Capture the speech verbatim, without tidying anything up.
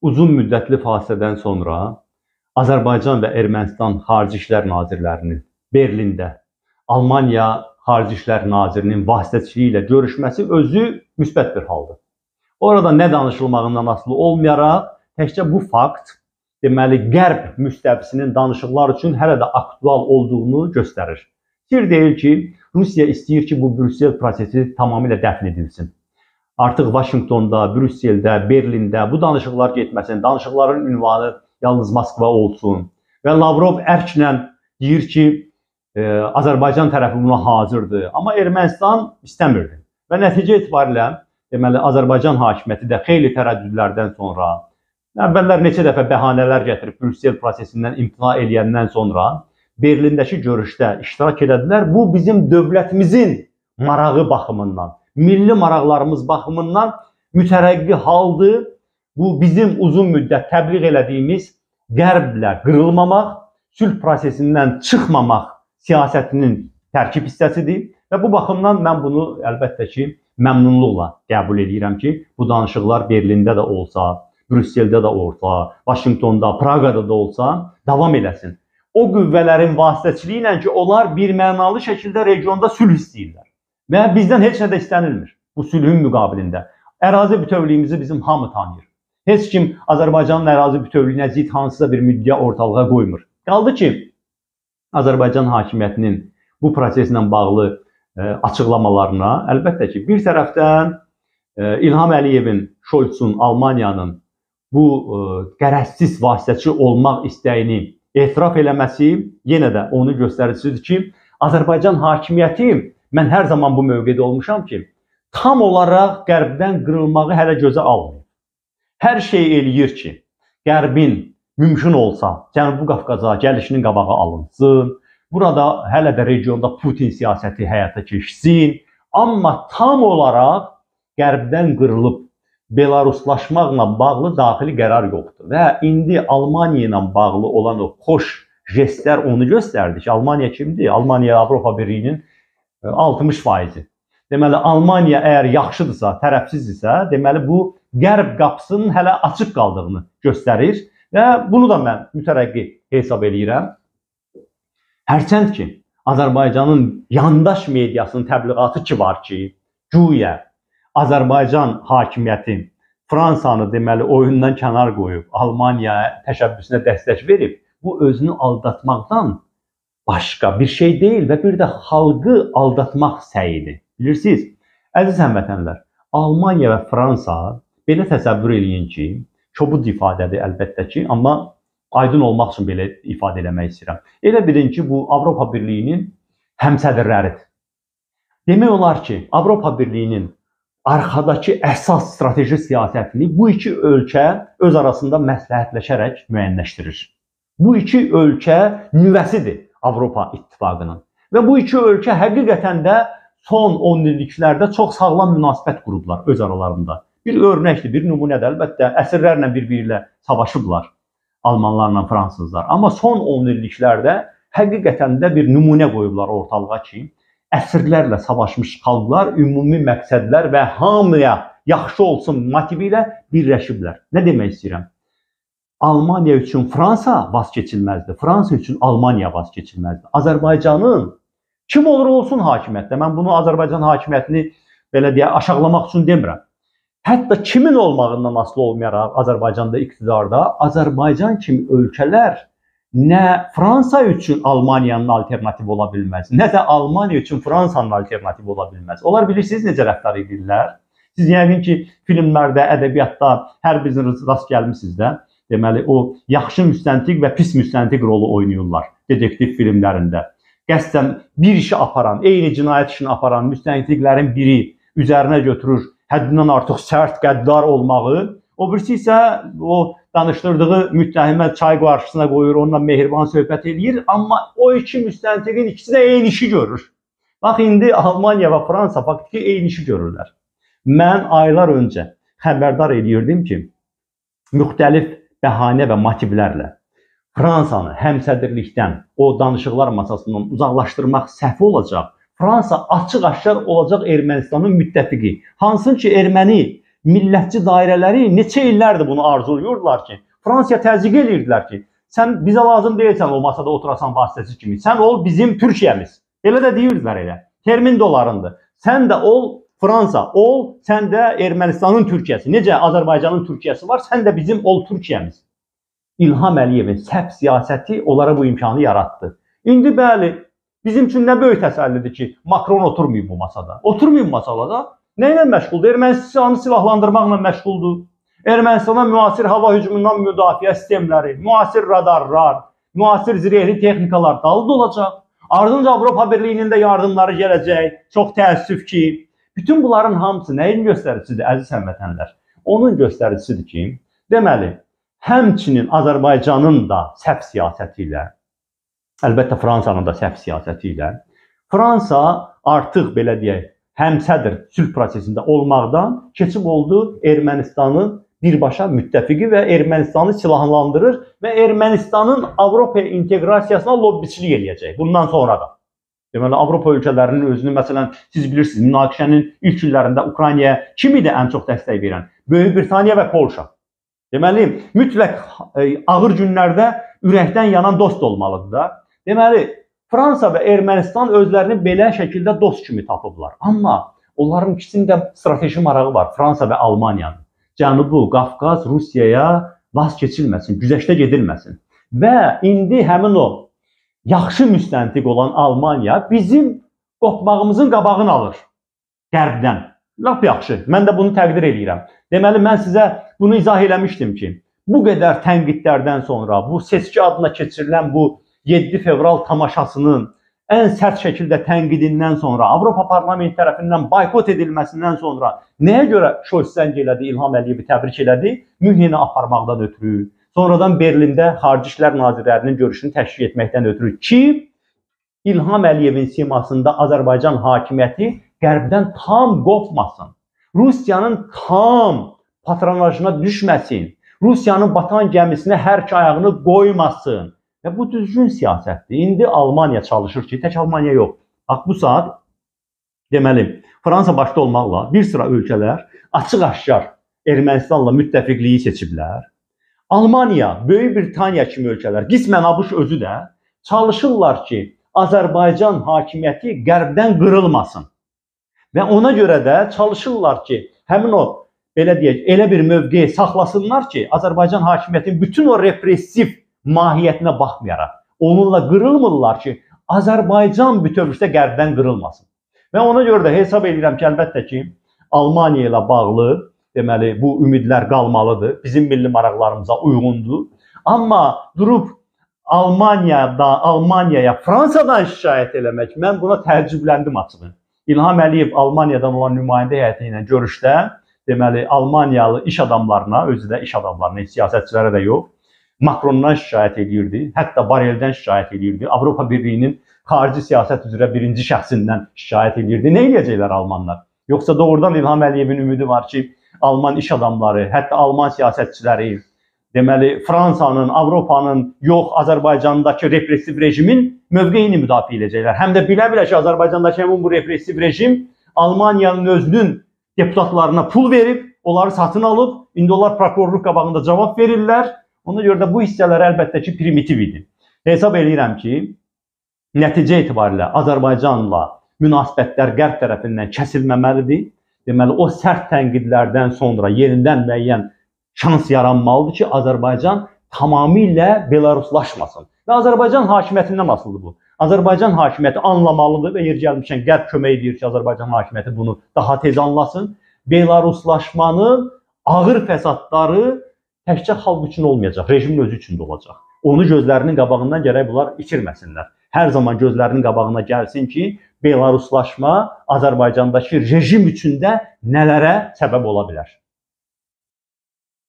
Uzun müddətli fasilədən sonra Azərbaycan və Ermənistan Xarici İşlər Nazirlərinin Berlində Almaniya Xarici İşlər Nazirinin vasitəçiliyi ilə görüşməsi özü müsbət bir haldır. Orada nə danışılmağından asılı olmayaraq, təkcə bu fakt, deməli, Qərb müstəvisinin danışıqlar üçün hələ də aktual olduğunu göstərir. Sir deyil ki, Rusiya istəyir ki, bu Brüssel prosesi tamamilə dəfn edilsin. Artıq Vaşinqtonda, Brüsseldə, Berlində bu danışıqlar getməsin, danışıqların ünvanı yalnız Moskva olsun. Və Lavrov ərklə deyir ki, e, Azərbaycan tərəfi buna hazırdır. Amma Ermənistan istəmirdi. Və nəticə etibarilə, deməli, Azərbaycan hakimiyyəti də xeyli tərəddüdlərdən sonra, əvvəllər neçə dəfə bəhanələr gətirib Brüssel prosesindən imtina eləyəndən sonra Berlindəki görüşdə iştirak elədilər. Bu bizim dövlətimizin marağı baxımından, milli maraqlarımız baxımından mütərəqqi haldır. Bu bizim uzun müddət təbliğ elədiyimiz Qərblə qırılmamaq, sülh prosesindən çıxmamaq siyasətinin tərkib hissəsidir. Və bu baxımdan mən bunu əlbəttə ki, məmnunluqla qəbul edirəm ki, bu danışıqlar Berlində də olsa, Brüsseldə də olsa, Vaşinqtonda, Praqada da olsa davam eləsin. O qüvvələrin vasitəçiliyi ilə ki, onlar bir mənalı şəkildə regionda sülh istəyirlər. Və bizdən heç nə də istənilmir bu sülhün müqabilində. Ərazi bütövlüyümüzü bizim hamı tanıyır. Heç kim Azərbaycanın ərazi bütövlüyünə zid hansısa bir müddəa ortalığa qoymur. Qaldı ki, Azərbaycan hakimiyyətinin bu proseslə bağlı e, açıqlamalarına əlbəttə ki, bir tərəfdən e, İlham Əliyevin, Şolzun, Almaniyanın bu e, qərəzsiz vasitəçi olmaq istəyini etiraf eləməsi yenə də onu göstəricisidir ki, Azərbaycan hakimiyyəti, mən hər zaman bu mövqedə olmuşam ki, tam olaraq Qərbdən qırılmağı hələ gözə almıyor. Hər şey eləyir ki, Qərbin mümkün olsa Cənubi Qafqaza gəlişinin qabağı alınsın, burada hələ də regionda Putin siyasəti həyata keçsin, amma tam olaraq Qərbdən qırılıb Belaruslaşmaqla bağlı daxili qərar yoxdur. Və indi Almaniya ilə bağlı olan o xoş jestlər onu göstərdi ki, Almaniya kimdir? Almaniya Avropa Birliyinin altmış faizi. Deməli, Almaniya əgər yaxşıdırsa, tərəfsizdirsə, deməli bu Qərb qapısının hələ açıq qaldığını göstərir və bunu da mən mütərəqqi hesab edirəm. Hərçənd ki, Azərbaycanın yandaş mediasının təbliğatı ki var ki, güya Azərbaycan hakimiyyəti Fransanı deməli oyundan kənar qoyub, Almaniya təşəbbüsünə dəstək verib, bu özünü aldatmaqdan başqa bir şey deyil və bir də xalqı aldatmaq səyidir. Bilirsiniz, əziz həmvətənlər, Almaniya və Fransa belə təsəvvür eləyin ki, kobud ifadədir əlbəttə ki, amma aydın olmaq üçün belə ifadə eləmək istəyirəm. Elə bilin ki, bu Avropa Birliyinin həmsədrləridir. Demək olar ki, Avropa Birliyinin arxadakı əsas strateji siyasətini bu iki ölkə öz arasında məsləhətləşərək müəyyənləşdirir. Bu iki ölkə nüvəsidir Avropa İttifaqının. Və bu iki ölkə həqiqətən də son on illiklərdə çox sağlam münasibət qurublar öz aralarında. Bir örnəkdir, bir nümunədir. Əlbəttə, əsrlərlə bir-biri ilə savaşıblar Almanlarla Fransızlar. Amma son on illiklərdə həqiqətən də bir nümunə qoyublar ortalığa ki, əsrlərlə savaşmış xalqlar ümumi məqsədlər və hamıya yaxşı olsun motivi ilə birləşiblər. Nə demək istəyirəm? Almaniya üçün Fransa vazgeçilməzdir. Fransa üçün Almaniya vazgeçilməzdir. Azərbaycanın kim olur olsun hakimiyyətdə. Mən bunu Azərbaycan hakimiyyətini belə deyə aşağılamaq üçün demirəm. Hətta kimin olmağından asılı olmayaraq Azərbaycanda iqtidarda Azərbaycan kimi ölkələr nə Fransa üçün Almaniyanın alternativi ola bilməz, nə də Almaniya üçün Fransanın alternativi ola bilməz. Onlar bilirsiniz necə rəftar edirlər? Siz yəqin ki, filmlərdə, ədəbiyyatda hər biriniz rast gəlmisiniz də. Deməli, o yaxşı müstəntiq və pis müstəntiq rolu oynayırlar detektiv filmlərində. Qəsdən bir işi aparan, eyni cinayət işini aparan müstəntiqlərin biri üzərinə götürür həddindən artıq sərt, qəddar olmağı, o birisi isə o danışdırdığı müttəhimə çay qarşısına qoyur, onunla mehriban söhbət edir, amma o iki müstəntiqin ikisi də eyni işi görür. Bax, indi Almaniya və Fransa faktiki eyni işi görürlər. Mən aylar öncə xəbərdar edirdim ki, müxtəlif bəhanə və motivlərlə Fransanı həmsədrlikdən, o danışıqlar masasından uzaqlaşdırmaq səhv olacaq. Fransa açıq-aşkar olacaq Ermənistanın müttəfiqi. Hansın ki, erməni millətçi dairələri neçə illərdir bunu arzulayırdılar ki, Fransaya təzyiq edirdilər ki, sən bizə lazım deyilsən o masada oturasan vasitəçi kimi, sən ol bizim Türkiyəmiz. Elə də deyirdilər elə. Termin dolarındır. Sən də ol Fransa, ol sən də Ermənistanın Türkiyəsi. Necə Azərbaycanın Türkiyəsi var, sən də bizim ol Türkiyəmiz. İlham Əliyevin səhv siyasəti onlara bu imkanı yaratdı. İndi bəli, bizim üçün nə böyük təsəllidir ki, Makron oturmayıb bu masada. Oturmayıb masada. Nə ilə məşğuldur? Ermənistanı silahlandırmaqla məşğuldur. Ermənistana müasir hava hücumundan müdafiə sistemləri, müasir radarlar, müasir zirehli texnikalar dalı olacaq. Ardınca Avropa Birliyinin də yardımları gələcək. Çox təəssüf ki, bütün bunların hamısı nəyin göstəricisidir, əziz həmvətənlər? Onun göstəricisidir ki, deməli, həmçinin Azərbaycanın da səhv siyasəti ilə, əlbəttə Fransanın da səhv siyasəti ilə, Fransa artıq belə deyək, həmsədr sülh prosesində olmaqdan keçib oldu Ermənistanın birbaşa müttəfiqi və Ermənistanı silahlandırır və Ermənistanın Avropa inteqrasiyasına lobbiçilik eləyəcək bundan sonra da. Deməli, Avropa ölkələrinin özünü, məsələn, siz bilirsiniz, münaqişənin ilk illərində Ukraynaya kim idi ən çox dəstək verən? Böyük Britaniya və Polşa. Deməli, mütləq ağır günlərdə ürəkdən yanan dost olmalıdır da. Deməli, Fransa və Ermənistan özlərini belə şəkildə dost kimi tapıblar. Amma onların ikisinin strateji marağı var, Fransa və Almaniyanın. Cənubu Qafqaz Rusiyaya vaz keçilməsin, güzəştə gedilməsin. Və indi həmin o yaxşı müstəntiq olan Almaniya bizim qopmağımızın qabağını alır qərbdən. Lap yaxşı, mən də bunu təqdir edirəm. Deməli, mən sizə bunu izah eləmişdim ki, bu qədər tənqidlərdən sonra, bu seçki adına keçirilən bu yeddi fevral tamaşasının ən sərt şəkildə tənqidindən sonra, Avropa Parlamenti tərəfindən boykot edilməsindən sonra nəyə görə Şolz zəng elədi, İlham Əliyevi təbrik elədi? Mühini aparmaqdan ötürü, sonradan Berlində Xarici İşlər Nazirlərinin görüşünü təşkil etməkdən ötürü ki, İlham Əliyevin simasında Azərbaycan hakimiyyəti qərbdən tam qopmasın, Rusiyanın tam patronajına düşməsin, Rusiyanın batan gəmisinə hər iki ayağını qoymasın. Və bu düzgün siyasətdir. İndi Almaniya çalışır ki, tək Almaniya yox. Bax, bu saat, deməli, Fransa başda olmaqla bir sıra ölkələr açıq-aşkar Ermənistanla müttəfiqliyi seçiblər. Almaniya, Böyük Britaniya kimi ölkələr, qismən ABŞ özü də çalışırlar ki, Azərbaycan hakimiyyəti qərbdən qırılmasın. Və ona görə də çalışırlar ki, həmin o, belə deyək, elə bir mövqeyi saxlasınlar ki, Azərbaycan hakimiyyətinin bütün o repressiv mahiyyətinə baxmayaraq, onunla qırılmırlar ki, Azərbaycan bütövlükdə qərbdən qırılmasın. Və ona görə də hesab edirəm ki, əlbəttə ki, Almaniya ilə bağlı, deməli, bu ümidlər qalmalıdır, bizim milli maraqlarımıza uyğundur. Amma durub Almaniyada, Almaniyaya, Fransadan şikayət eləmək, mən buna təəccübləndim açığı. İlham Əliyev Almaniyadan olan nümayəndə heyəti ilə görüşdə, deməli, Almaniyalı iş adamlarına, özü də iş adamlarına, siyasətçilərə də yox, Makrondan şikayət edirdi, hətta Bareldən şikayət edirdi, Avropa Birliyinin xarici siyasət üzrə birinci şəxsindən şikayət edirdi. Nə edəcəklər Almanlar? Yoxsa doğrudan İlham Əliyevin ümidi var ki, Alman iş adamları, hətta Alman siyasətçiləri, deməli, Fransanın, Avropanın, yox, Azərbaycandakı repressiv rejimin mövqeyini müdafiə edəcəklər. Həm də bilə-bilə ki, Azərbaycandakı həmin bu repressiv rejim Almaniyanın özünün deputatlarına pul verib, onları satın alıb, indi onlar prokurorluq qabağında cavab verirlər. Ona görə də bu hissələr əlbəttə ki, primitiv idi. Hesab edirəm ki, nəticə etibarilə Azərbaycanla münasibətlər qərb tərəfindən kəsilməməlidir. Deməli, o sərt tənqidlərdən sonra yenidən müəyyən şans yaranmalıdır ki, Azərbaycan tamamilə Belaruslaşmasın. Və Azərbaycan hakimiyyətindən asılıdır bu. Azərbaycan hakimiyyəti anlamalıdır və yer gəlmişən qərb kömək edir ki, Azərbaycan hakimiyyəti bunu daha tez anlasın. Belaruslaşmanın ağır fəsadları təkcə xalq üçün olmayacaq, rejimin özü üçün də olacaq. Onu gözlərinin qabağından gərək bunlar itirməsinlər. Hər zaman gözlərinin qabağına gəlsin ki, Belaruslaşma Azərbaycandakı rejim üçün də nələrə səbəb ola bilər.